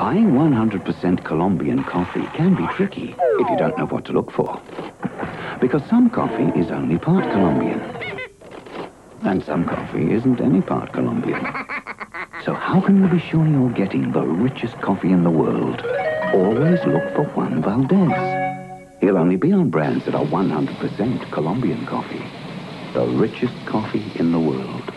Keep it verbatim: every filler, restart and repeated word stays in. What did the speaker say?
Buying one hundred percent Colombian coffee can be tricky if you don't know what to look for. Because some coffee is only part Colombian. And some coffee isn't any part Colombian. So how can you be sure you're getting the richest coffee in the world? Always look for Juan Valdez. He'll only be on brands that are one hundred percent Colombian coffee. The richest coffee in the world.